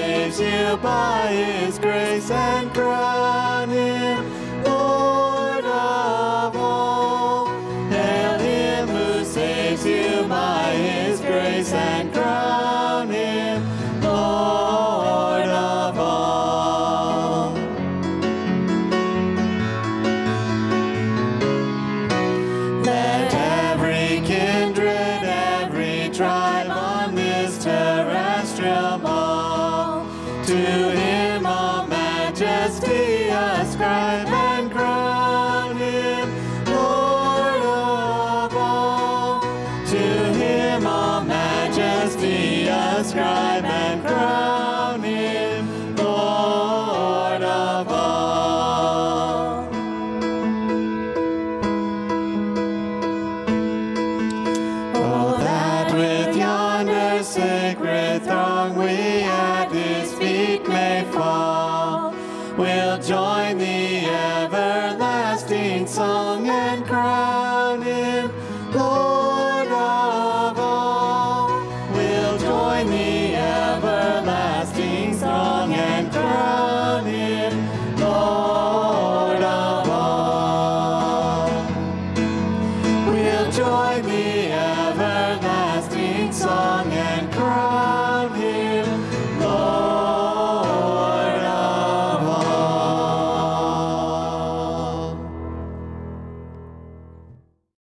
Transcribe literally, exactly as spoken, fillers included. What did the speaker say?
saves you by his grace, and crown him Lord of all. Hail him who saves you by his grace, and crown him Lord of all. Let every kindred, every tribe on this terrestrial ball to